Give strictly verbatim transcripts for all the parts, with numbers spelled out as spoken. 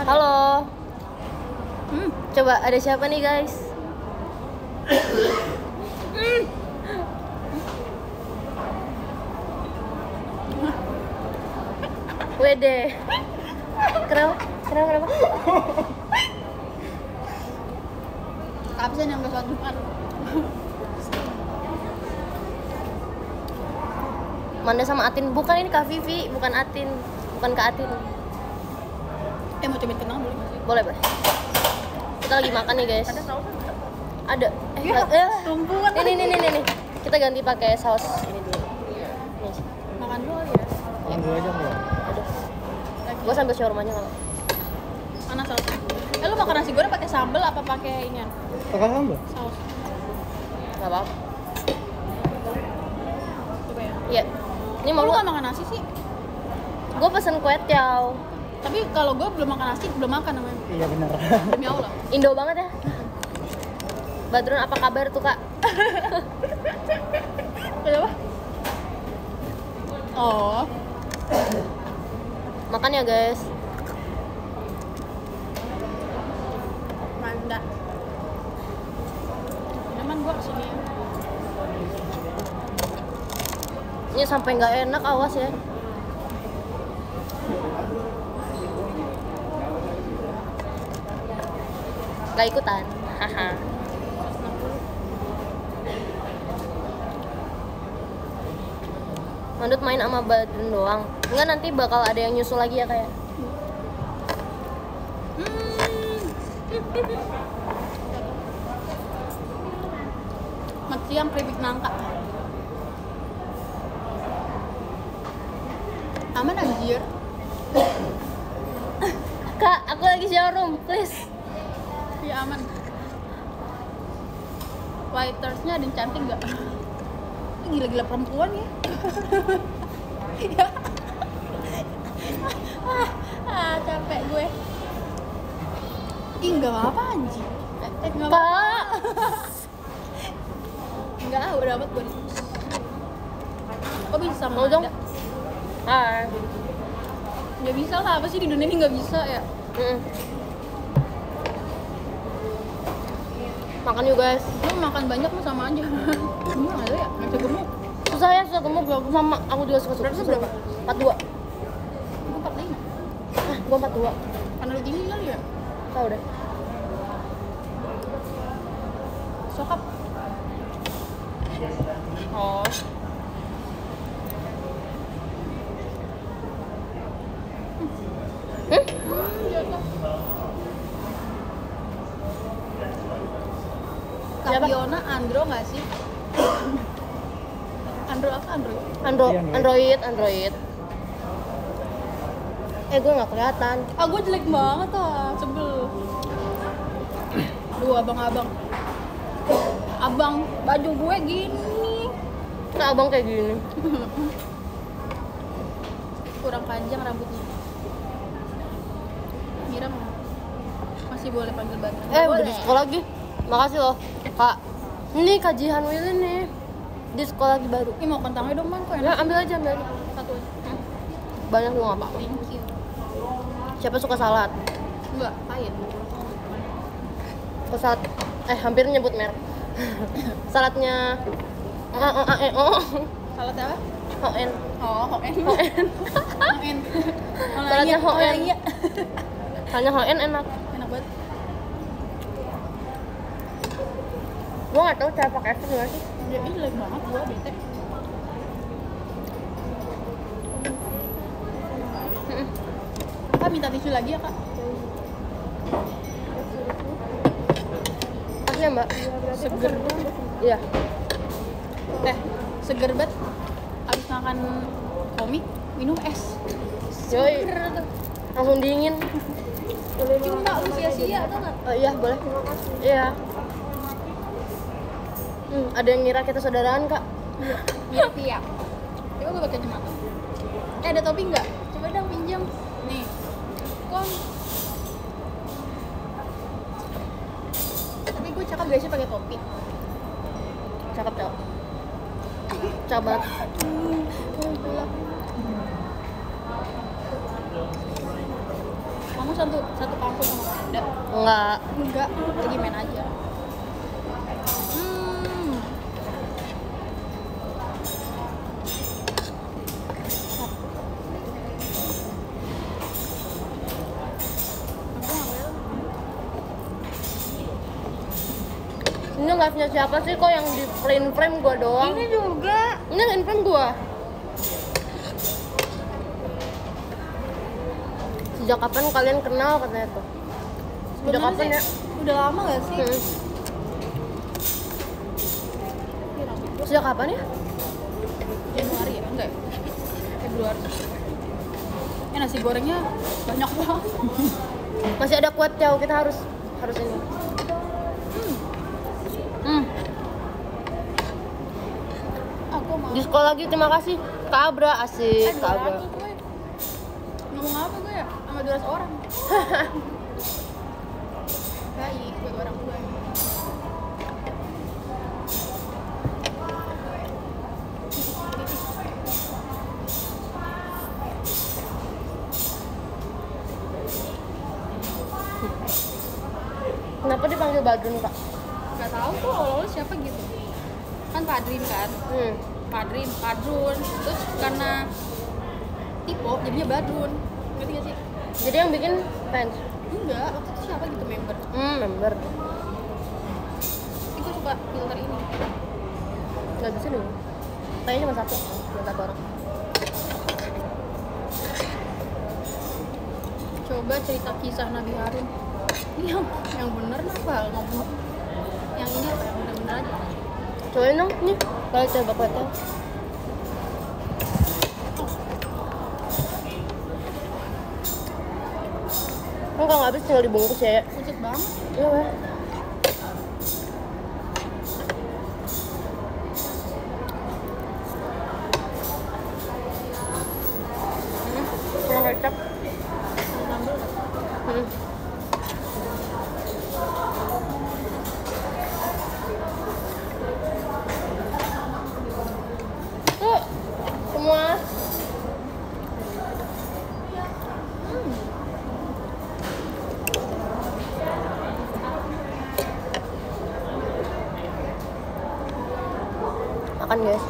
Halo. Hmm, coba ada siapa nih guys? hmm. Wede. Kenapa? Kenapa? Kenapa? Absen yang gak sholat Jumat. Manda sama Atin, bukan ini Kak Vivi, bukan Atin, bukan Kak Atin. Eh mau cobain kenal boleh nggak sih? Boleh boleh. Kita lagi makan nih guys. Ada saus nggak? Ada. Eh, Ya, eh. tumpuan. Ini nih nih nih nih. Kita ganti pakai saus ini dulu. Nih. Makan dulu ya. Makan dulu aja nggak? Aduh. Gua sambil shawarmanya kalau. Mana saus? Eh lu makan nasi goreng pakai sambal apa pakai inian? Pakai sambal? Saus. Enggak apa-apa. Coba ya. Iya. Ini Kok mau lu gua gak makan nasi sih? gua pesen kue tiao. Tapi kalau gue belum makan nasi, belum makan namanya. Iya benar. Demi Allah. Indo banget ya. Badrun apa kabar tuh, Kak? Kenapa? Oh. Makan ya, guys. Mantap. Cuman gue kesini. Ini sampai nggak enak, awas ya. Gak ikutan. Haha. Mandut main sama Badrun doang. Enggak, nanti bakal ada yang nyusul lagi ya kayak. Mat siang keripik nangka. Aman anjir. Kak, aku lagi showroom, please. Ya aman. Waitersnya ada yang cantik gak? Gila-gila perempuan ya. ah, ah, capek gue. Ih, enggak apa-apa anjing. Eh, eh enggak apa-apa. Kak, Enggak, ah, udah amat gue. Kok bisa mau dong? ada? Hai. Nggak bisa lah, apa sih di dunia ini nggak bisa ya? Mm-mm. Makan yuk guys. Lu makan banyak mah sama aja. Gemuk nggak ada ya? Nggak bisa gemuk. Susah ya, susah gemuk. Gua sama aku juga suka Beratnya susah. berapa? empat puluh dua. Gue empat puluh lima. Ah, gua empat puluh dua. Karena lu tinggi kali ya? Tahu deh. Sokap. Oh. Hmm? Siapa? Kapiona Andro nggak sih? Andro apa Android? Andro Iya, Android. Android, Android. Eh, gue nggak kelihatan. Ah gue jelek banget ah, sebel. Duh abang-abang. Abang, baju gue gini. Nah, abang kayak gini. Kurang panjang rambutnya. Nyiram. Masih boleh panggil Badrun. Eh, boleh. udah di sekolah lagi. Makasih loh, Kak. Ini kajian Willy nih. Di sekolah lagi baru. Ih mau kentangnya dong man, kok Ya, enak. ambil aja, ambil aja. Satu aja. Hmm. Banyak juga nggak apa-apa. Thank you. Siapa suka salad? Enggak, pahit. Suka salad. Eh, hampir nyebut merek. Saladnya oh, oh, oh, eh, oh. Salad apa? Hoen. Oh, hoen. Hoen. Hoen. Saladnya hoen. Iya. Saladnya Hoen enak. Enak banget. Gua nggak tahu cara pakai es gimana sih. Ya, ini jelek banget gua bete. Kak minta tisu lagi ya kak? Asli ya, Mbak? Seger banget. Iya. Teh, seger banget. Abis makan komik, minum es. Yoi. Seger tuh. Langsung dingin. Cuma lu sia-sia tuh nggak? Oh iya, boleh. Iya. Hmm, ada yang ngira kita saudaraan, Kak. Mirip ya. Coba gue pakai kacamata. Eh ada topi nggak? Coba dong pinjam. Nih. Kom. Tapi gue cakep gak sih pakai topi? Cakep, cakep. Cakep banget. Mama kamu satu satu kampus sama Anda? Enggak. Enggak, lagi main aja. Hmm. Ini live-nya siapa sih kok yang di print frame gua doang? Ini juga. Ini yang in frame gua. Sejak kapan kalian kenal katanya tuh? Sejak kapan ya? Udah lama gak sih? Hmm. Sejak kapan ya? Januari ya? Enggak ya? Februari. Ya nasi gorengnya banyak banget. Masih ada kuat jauh, kita harus harus ini. Hmm. Aku mau. Di sekolah lagi, terima kasih. Kak Abra, Eh, asik Kak dua Abra. ratus gue. Ngomong apa gue ya? Sama dua ratus orang. Baik buat orang tua. Kenapa dipanggil Badrun, Kak? Gak tahu tuh awal-awal siapa gitu. Kan Padrin kan? Hmm. Padrin, Padrun. Terus karena Tipo jadinya Badrun. Ngerti gak sih? Jadi yang bikin fans? Enggak, waktu itu siapa gitu member. Hmm, member. Tapi gue suka filter ini. Gak bisa dong. Kayaknya cuma satu, cuma satu orang. Coba cerita kisah Nabi Harun. Yang yang bener apa ngomong? Yang ini apa yang bener-bener aja? Cobain dong, nih. Kalau coba kuatnya. Enggak, nggak habis tinggal dibungkus ya. Pucet banget. Iya, weh. Hmm, kurang kecap. Sambal. Hmm. Tuh, semua. Makan guys.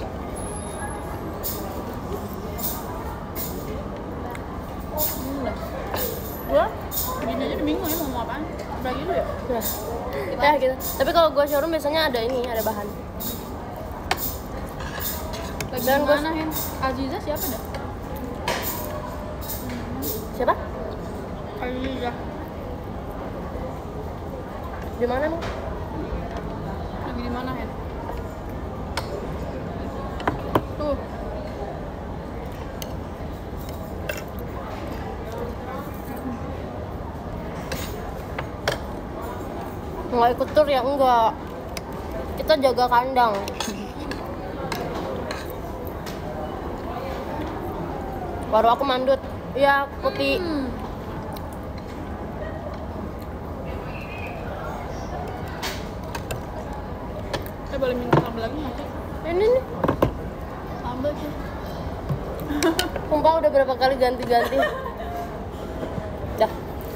Udah. Gua gini aja udah bingung ya mau ngomong apaan. Udah gitu ya? Nah, ya gitu. Tapi kalau gua showroom biasanya ada ini, ada bahan. Lagi Dan di gua- mana, Hen? Aziza siapa dah? Siapa? Aziza. Di mana emang? Lagi di mana, Hen? Tuh. Nggak ikut tur ya? Enggak. Kita jaga kandang. Baru aku mandut. Iya, putih. Hmm. Eh boleh minta sambal lagi nggak sih? Ini nih. Sambal sih. Sumpah udah berapa kali ganti-ganti. Dah.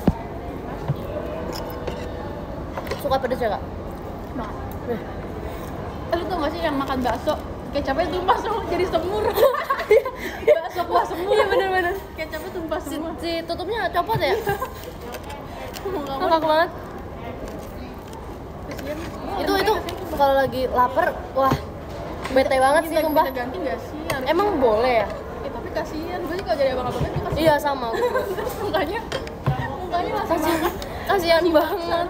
Suka pedes ya, Kak? Nah. Nih. Eh, lu tau gak sih yang makan bakso kecapnya tumpah semua jadi semur. Bakso kuah semur. Iya, bener-bener. Kecapnya tumpah Si, semua. si tutupnya copot ya? Mau nggak mau. Enak banget. Kasian. Itu itu kalau lagi lapar, wah bete banget sih Kita- sumpah. kita ganti gak sih? Harus- Emang boleh ya? Eh, tapi kasihan. Gue juga jadi abang-abangnya tuh kasihan. Iya sama. Mukanya mukanya masih Kasihan, makan. kasihan banget.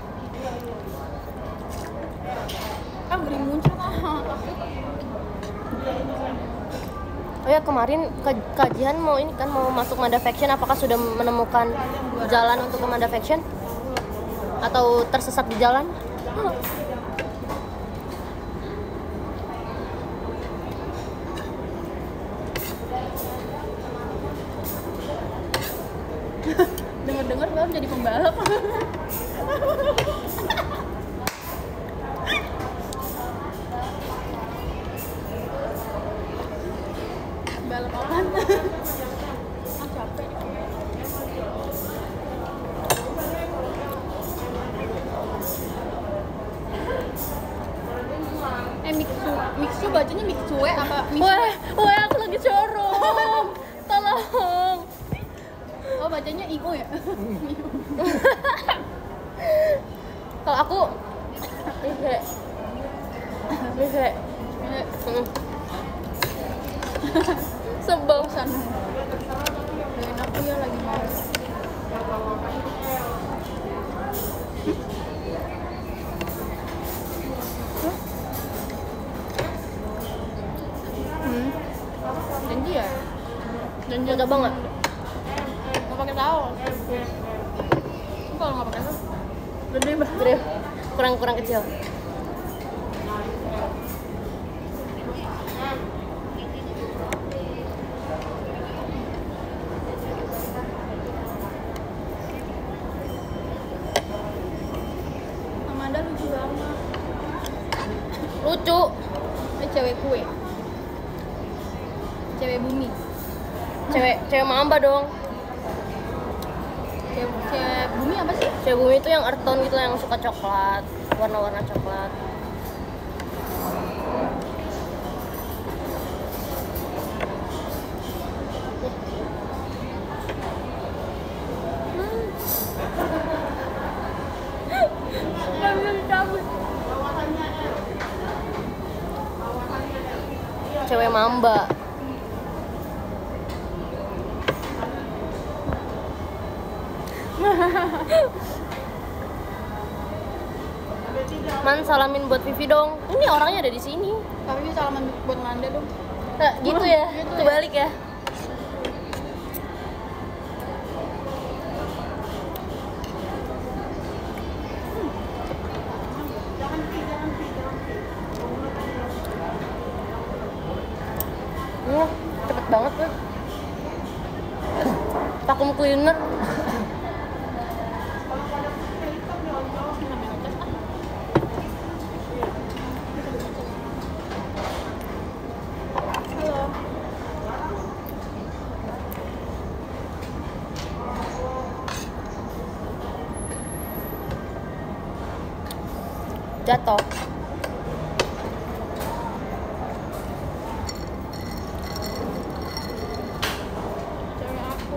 Ah, gering muncul ah. Takut. Oh ya, kemarin ke- kajian mau ini kan mau masuk Manda Faction, apakah sudah menemukan jalan untuk ke Manda Faction? Atau tersesat di jalan? Dengar-dengar belum jadi pembalap. Balap apaan? Ah, capek. Oh bacanya I O ya? Kalau aku Ihe. Ihe. Hmm. Sebel. Bosan. Doain aku ya lagi mau. Hmm. Janji ya? Janji Mau coba nggak? Mau pakai saus. Kalau nggak pakai saus, gede banget. Gede. Kurang kurang kecil. Amanda lucu banget. Lucu. Eh cewek kue. Cewek bumi. Cewek cewek mamba dong. Cewek, cewek bumi apa sih? Cewek bumi itu yang earth tone gitu yang suka coklat, warna-warna coklat. Nggak bisa dicabut. Cewek mamba. Man, salamin buat Vivi dong. Ini orangnya ada di sini. Tapi bisa salaman buat Manda dong. Nah, gitu ya. Gitu ya. Kebalik ya. Wah, cepet banget tuh. Vacuum cleaner. Halo. Jatuh. Cewek aku.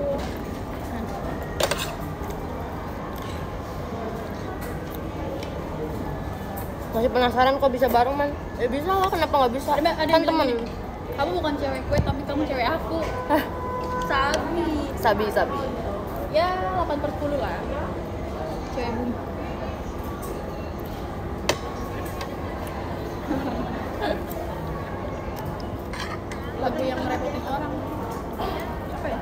Masih penasaran kok bisa bareng, Man? Ya bisa lah, kenapa nggak bisa? Ada, ada Kan yang bilang temen. gini, kamu bukan cewek kue tapi kamu cewek aku. Hah, Sabi. sabi sabi. Ya delapan per sepuluh lah. Cewek bumi. Lagu yang merepotin orang. Apa ya?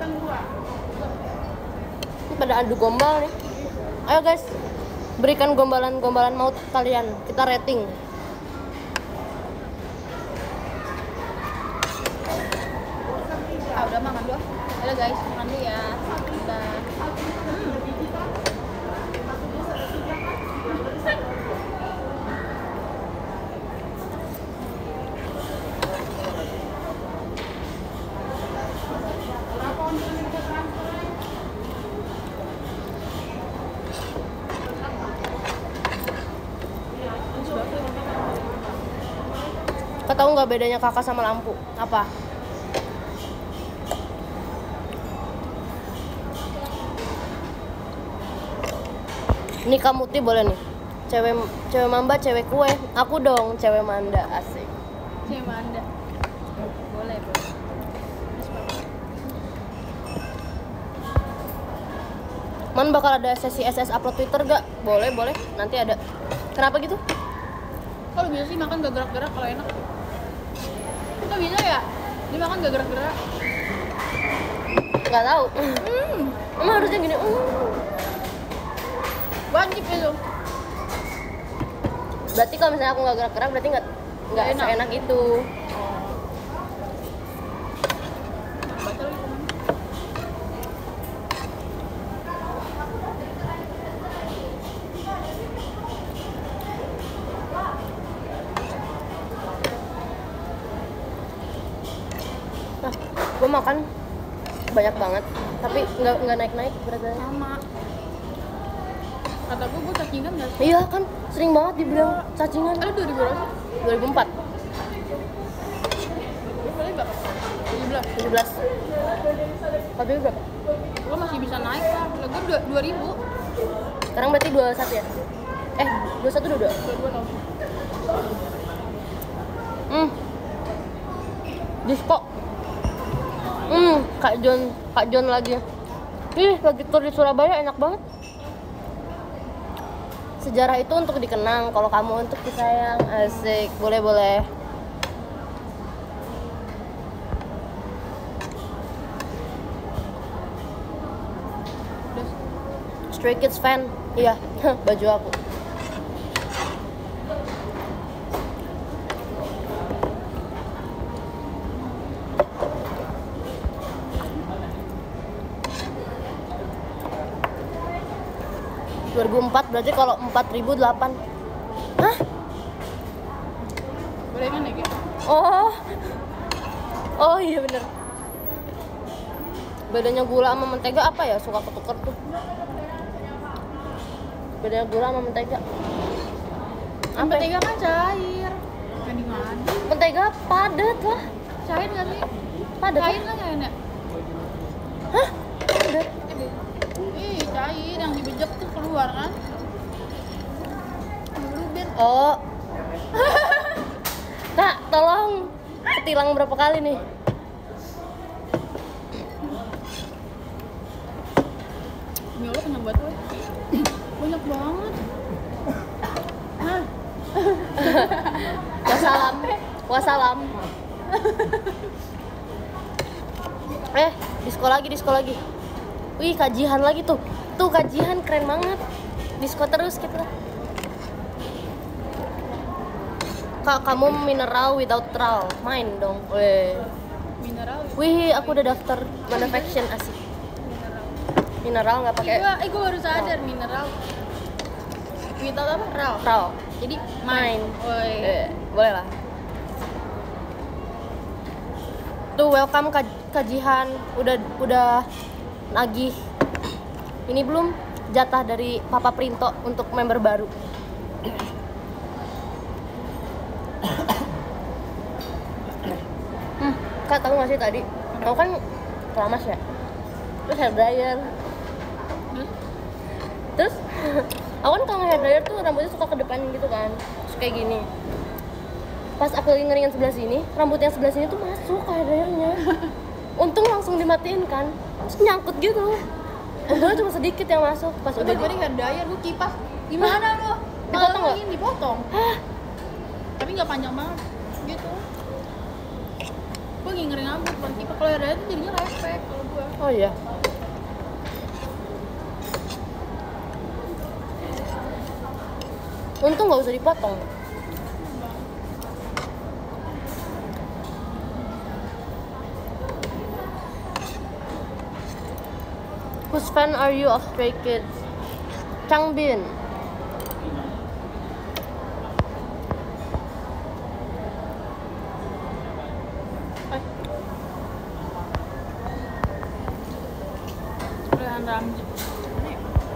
Ini pada adu gombal nih. Ayo guys, berikan gombalan-gombalan maut kalian. Kita rating. Ah udah makan dulu. Halo guys, makan dulu ya. Udah. Kau tahu nggak bedanya kakak sama lampu? Apa? Ini kamu ti boleh nih. Cewek cewek mamba, cewek kue. Aku dong, cewek manda, asik. Cewek Manda. Boleh, boleh. Man, bakal ada sesi S S upload Twitter gak? Boleh, boleh. Nanti ada. Kenapa gitu? Kalau bisa sih makan gak gerak-gerak kalau enak. Kok bisa ya? Dia makan gak gerak-gerak. Nggak tahu. Hmm, Emang harusnya gini. Mm. wajib itu. Berarti kalau misalnya aku nggak gerak-gerak, berarti nggak nggak Enak. seenak itu. Baca lagi komen. Nah, gue makan banyak banget, tapi nggak nggak naik-naik berat badannya. Sama. Kata gue, gue cacingan gak sih? Iya kan, sering banget dibilang cacingan. Ada dua ribu berapa? dua ribu empat, Gue boleh berapa? tujuh belas. tujuh belas. Tapi berapa? Gue masih bisa naik lah. Lah gue dua dua ribu. Sekarang berarti dua puluh satu ya? Eh, dua puluh satu dua puluh dua? Dua dua tau. Hmm. Disco. Hmm, Kak John, Kak John lagi. Ih, lagi tur di Surabaya enak banget. Sejarah itu untuk dikenang, kalau kamu untuk disayang. Asik, boleh-boleh. Stray Kids fan. Iya, baju aku. dua ribu empat berarti kalau empat ribu delapan. Hah? Gorengan ya kayak. Oh. Oh iya bener. Bedanya gula sama mentega apa ya? Suka ketuker tuh. Bedanya gula sama mentega. Apa? Mentega kan cair. Ngadi-ngadi. Mentega padat lah. Cair nggak sih? Padat. Cair kan ya enak. Hah? Padat. Ih, cair yang dibejek tuh keluar kan? Berubah. Oh. Kak, tolong ketilang berapa kali nih? Ya Allah kenyang banget woy. Banyak banget. Hah? Wassalam. Wassalam. Eh, disko lagi, disko lagi. Wih, kajian lagi tuh. Tuh kajian keren banget. Disko terus kita. Kak, kamu mineral without raw. Main dong. Weh. Mineral. Wih, aku udah daftar Mandafaction asik. Mineral nggak pakai Iya, eh gue baru sadar mineral. Without apa? Raw. raw. Jadi Main. main. Woi. Eh, boleh lah. Tuh welcome kaj- kajian udah udah nagih. Ini belum jatah dari Papa Printo untuk member baru. Hmm, Kak tahu nggak sih tadi? Aku kan keramas ya. Terus hair dryer. Terus? Terus aku kan kalau hair dryer tuh rambutnya suka ke depan gitu kan. Terus kayak gini. Pas aku lagi ngeringan sebelah sini, rambut yang sebelah sini tuh masuk ke hair dryernya. Untung langsung dimatiin kan. Terus nyangkut gitu. Untungnya cuma sedikit yang masuk. Pas Udah udah gue di... hair dryer, gue kipas. Gimana lo? Dipotong nggak? Malah dipotong. Hah? Tapi nggak panjang banget. Gitu. Gue lagi ngering rambut, bukan kipas. Kalau hair dryer tuh jadinya lepek kalau gue. Oh iya. Untung nggak usah dipotong. Whose fan are you of Stray Kids? Changbin. Eh. Sprayan rambut. Ini.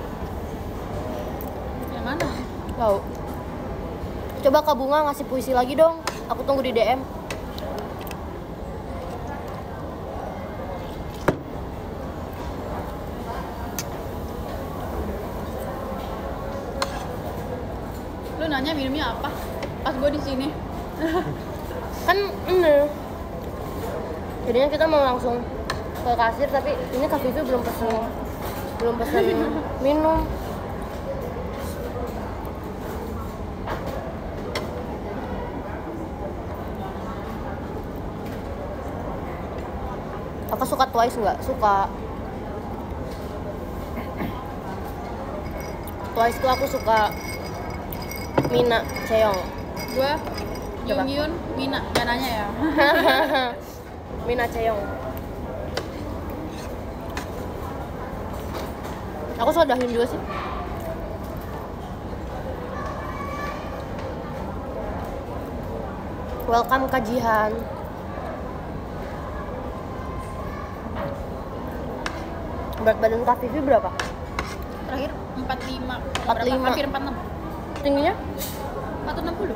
Yang mana? Tahu. Coba Kak Bunga ngasih puisi lagi dong. Aku tunggu di D M. Lu nanya minumnya apa? Pas gue di sini. Kan ini. Jadinya kita mau langsung ke kasir tapi ini Kak Vivi belum pesen belum pesen minum. Kakak suka Twice nggak? Suka. Twice tuh aku suka Mina Cheong. Gue Coba. Yung Yun Mina, gak nanya ya. Mina Cheong. Aku suka Dahyun juga sih. Welcome kajian. Berat badan Kak Vivi berapa? Terakhir empat puluh lima. empat puluh lima. Hampir empat puluh enam. Tingginya? empat ratus enam puluh.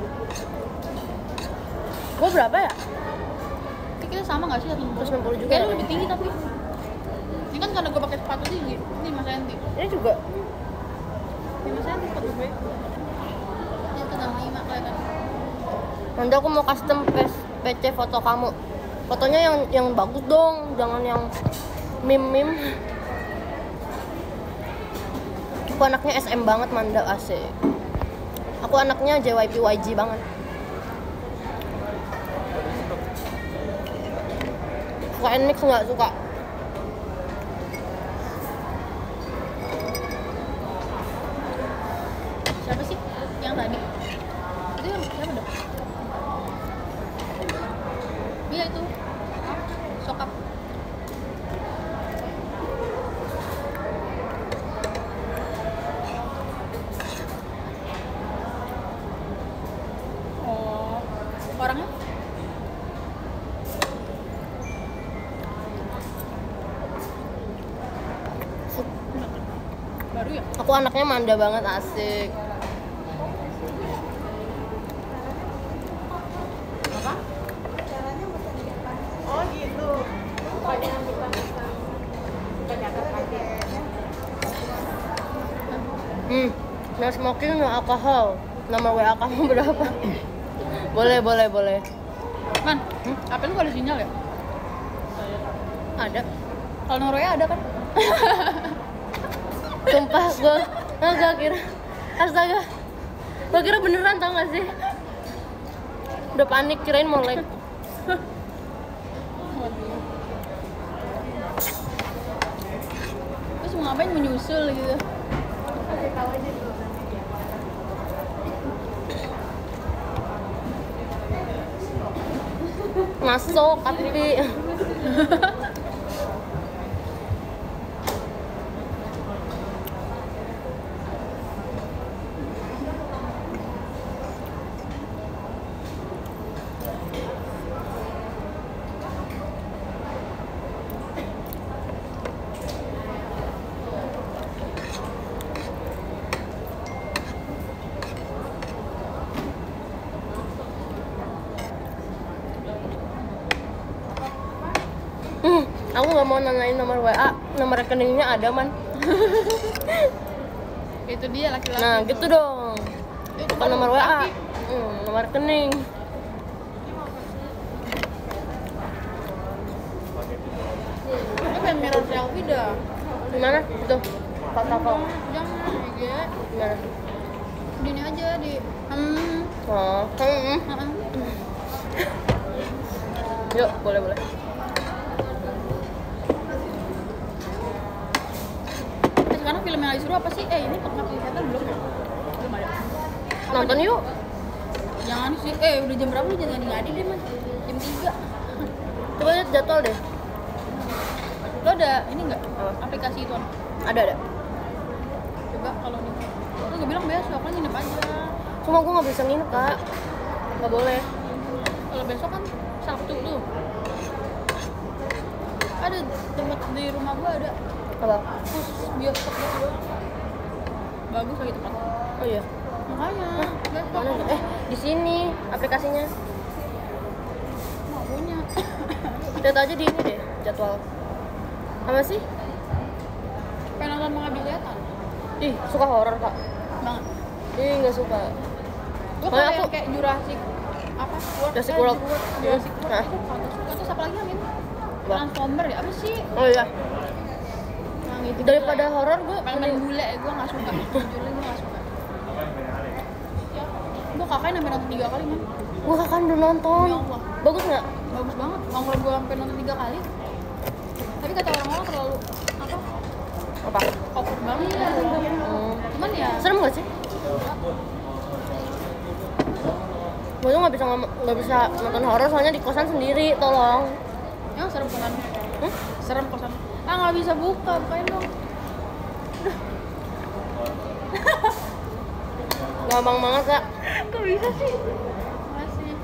Gua berapa ya? Kayak kita sama gak sih? seratus enam puluh juga Kayaknya ya? lu lebih tinggi tapi. Ini kan karena gue pakai sepatu tinggi lima senti. Ini juga. lima senti sepatu gue. Ini tuh enam lima kelihatan. Nanti aku mau custom P C foto kamu. Fotonya yang yang bagus dong, jangan yang meme-meme. Aku anaknya S M banget, Manda, asik. Aku anaknya J Y P Y G banget. Suka N M I X nggak suka? Siapa sih yang tadi? Itu yang siapa dong? Iya itu sokap. Oh, orangnya? Baru ya? Aku anaknya Manda banget, asik. Apa? Oh gitu. Bukannya bukan-bukan bukannya ada pakai. Hmm, no smoking, no alcohol. Nomor W A kamu berapa? Boleh, boleh, boleh. Man, hmm? H P lu gak ada sinyal ya? Ada. Kalau nomor W A ada kan? Sumpah, gue gak kira. Astaga, gue kira beneran, tau gak sih? Udah panik, kirain mau like. Terus mau ngapain, menyusul gitu? Kasih tahu aja dulu. Masuk, tapi Hmm, aku nggak mau nanyain nomor W A, nomor rekeningnya ada, Man. Itu dia laki-laki. Nah, itu. gitu dong. Itu Bukan kan nomor W A. laki. Hmm, nomor rekening. Gue pengen mirror selfie dah. Gimana? Itu. Kata kok. Jangan, ya. Gimana? Gini aja di. Hmm. Oh, hmm. Heeh. Yuk, boleh, boleh. Eh, sekarang film yang lagi seru apa sih? Eh, ini pengabdi setan belum ya? Belum ada. Apa Nonton deh? yuk. Jangan sih. Eh, udah jam berapa lu jangan ngadi deh, Man. Jam tiga. Coba lihat jadwal deh. Lo ada ini enggak? Apa? Aplikasi itu? Ada, ada. Coba kalau nih. Lo gue bilang besok kan nginep aja. Cuma gue nggak bisa nginep, Kak. Nggak boleh. Kalau besok kan Sabtu tuh. Ada tempat di rumah gua ada Apa? khusus bioskop gitu doang. Bagus lagi tempatnya. Oh iya. Makanya besok Mana? Eh, di sini aplikasinya. mau punya. Lihat aja di ini deh jadwal. Apa sih? Pengen nonton Mengabdi Setan. Ih, suka horor, Kak. Banget. Ih, nggak suka. Gua Makanya kayak aku- kayak Jurassic apa? World, Jurassic eh, World. Jurassic Hmm. World. Nah. Aku kagak suka. Terus apa lagi Amin? Apa? Transformer ya? Apa sih? Oh iya. Yang itu Daripada gila. horor gue Main-main bule gua nggak suka. Jujurnya gua nggak suka. Gua kakaknya sampai nonton tiga kali, Man. gue kan udah nonton. Ya Allah. Bagus nggak? Bagus banget. Kalau gua sampai nonton tiga kali. Tapi kata orang-orang terlalu apa? Apa? Awkward banget. Hmm. Cuman ya Serem nggak sih? Gue tuh nggak bisa ngom- nggak bisa nonton horor soalnya di kosan sendiri, tolong. yang serem kosan. Hmm? Serem kosan. Ah nggak bisa buka, bukain dong. Gampang banget, Kak. Kok bisa sih? Masih.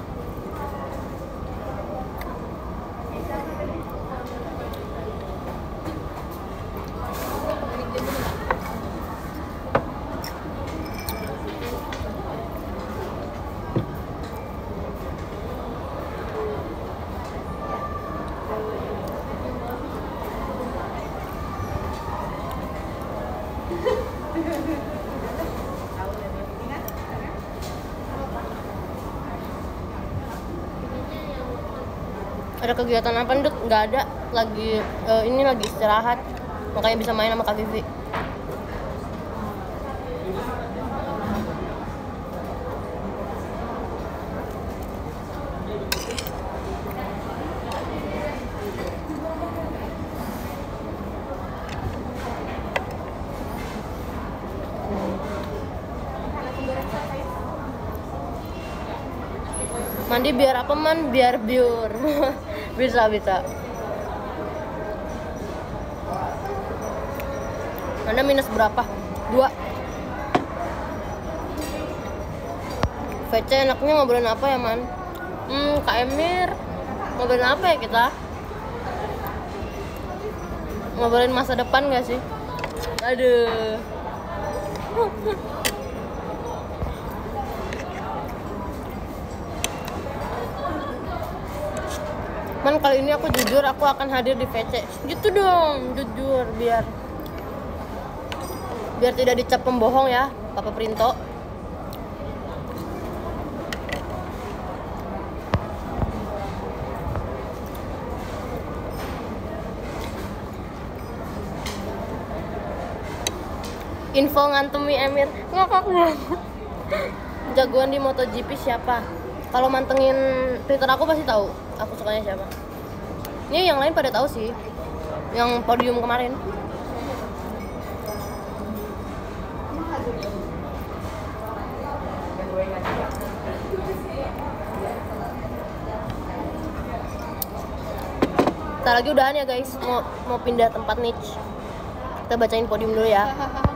Ada kegiatan apa Nduk? Nggak ada, lagi eh, ini lagi istirahat, makanya bisa main sama Kak Vivi. Mandi biar apa man? Biar biur. Bisa bisa. Anda minus berapa? Dua. V C enaknya ngobrolin apa ya man? Hmm, Kak Emir, ngobrolin apa ya kita? Ngobrolin masa depan gak sih? Aduh. Man, kali ini aku jujur, aku akan hadir di V C. Gitu dong, jujur, biar biar tidak dicap pembohong ya, Papa Printo. Info ngantemi Emir, ngakak banget. Jagoan di MotoGP siapa? Kalau mantengin Twitter aku pasti tahu. Aku sukanya siapa. Ini yang lain pada tahu sih. Yang podium kemarin. Ntar lagi udahan ya guys. Mau mau pindah tempat niche. Kita bacain podium dulu ya.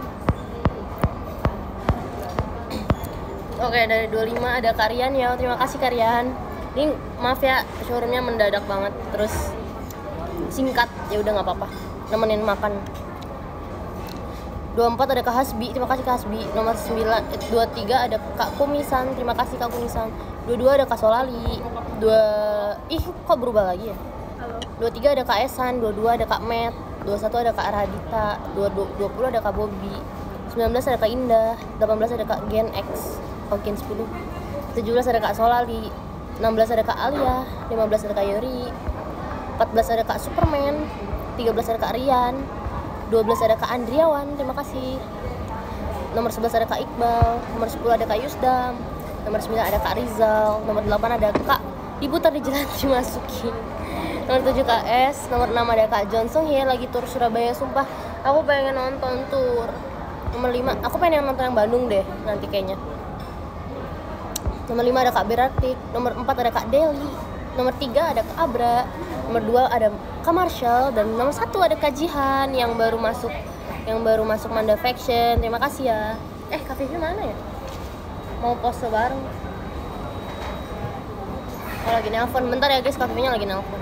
Oke, dari dua puluh lima ada Karyan ya. Terima kasih Karyan. Ini maaf ya, showroomnya mendadak banget. Terus singkat, ya udah nggak apa-apa. Nemenin makan. dua puluh empat ada Kak Hasbi. Terima kasih Kak Hasbi. Nomor sembilan, eh, dua puluh tiga ada Kak Kumisan. Terima kasih Kak Kumisan. dua puluh dua ada Kak Solali. Dua ih kok berubah lagi ya? Halo. dua puluh tiga ada Kak Esan. dua puluh dua ada Kak Met. dua puluh satu ada Kak Radita. dua puluh ada Kak Bobby. sembilan belas ada Kak Indah. delapan belas ada Kak Gen X. Oh, Gen sepuluh. tujuh belas ada Kak Solali. enam belas ada Kak Alia. lima belas ada Kak Yori. empat belas ada Kak Superman. tiga belas ada Kak Rian. dua belas ada Kak Andriawan. Terima kasih. Nomor sebelas ada Kak Iqbal. Nomor sepuluh ada Kak Yusdam. Nomor sembilan ada Kak Rizal. Nomor delapan ada Kak Diputar di Jalan Cimasuki. Nomor tujuh Kak S. Nomor enam ada Kak Johnson ya, lagi tur Surabaya. Sumpah aku pengen nonton tur. Nomor lima, aku pengen nonton yang Bandung deh nanti kayaknya. Nomor lima ada Kak Berartik. Nomor empat ada Kak Deli. Nomor tiga ada Kak Abra. Nomor dua ada Kak Marshall. Dan nomor satu ada Kak Jihan yang baru masuk yang baru masuk Manda Faction. Terima kasih ya. Eh, Kak Vivi mana ya? Mau pose bareng. Oh, lagi nelpon. Bentar ya guys, Kak Vivi-nya lagi nelpon.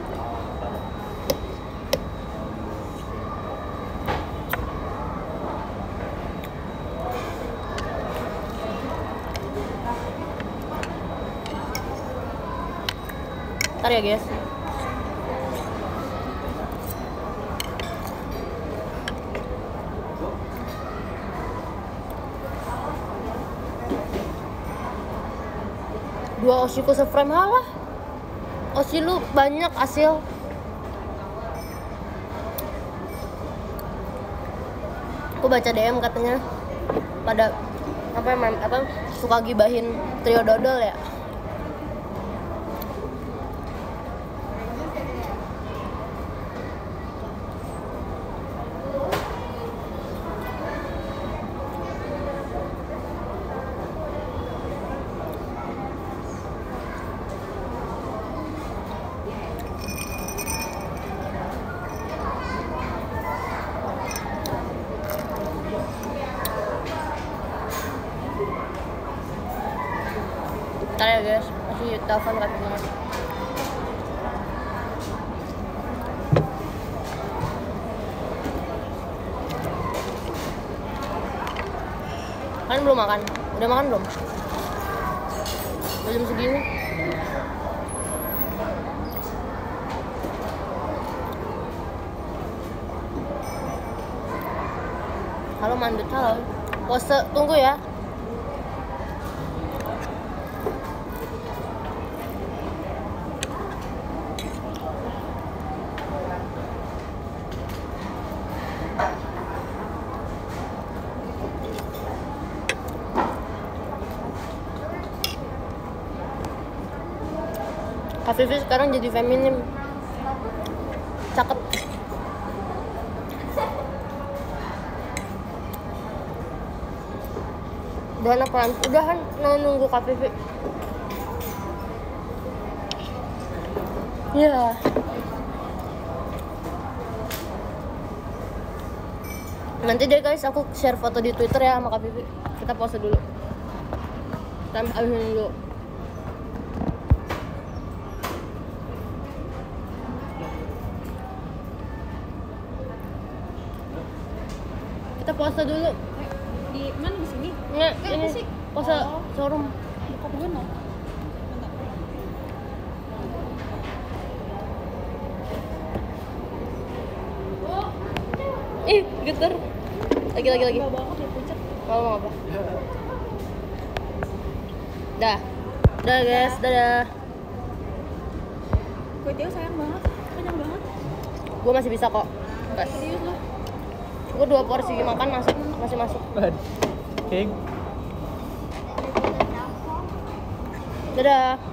Bentar ya guys. Dua Oshiku seframe, halah. Oshi lu banyak hasil. Aku baca D M katanya pada apa emang apa suka gibahin trio dodol ya. Bentar ya guys, masih telepon katanya. Kalian belum makan? Udah makan belum? Udah jam segini? Halo mandut, halo. Pose, tunggu ya. Kak Vivi sekarang jadi feminim. Cakep. Udah apaan? Udahan, nah, nunggu Kak Vivi. Ya. Nanti deh guys, aku share foto di Twitter ya sama Kak Vivi. Kita pause dulu. Kita habisin dulu. Kita pause dulu. Di mana di sini? Nggak, Eh, ini apa sih? pause Oh. showroom. Bokap gue no. Ih, geter. Lagi lagi lagi. Enggak banget ya pucat. Mau mau apa? Dah. Dah guys, dadah. Kue tiaw sayang banget, kenyang banget. Gue masih bisa kok. Gas. Serius loh. Gue dua porsi makan masuk, masih masuk. Oke. Dadah.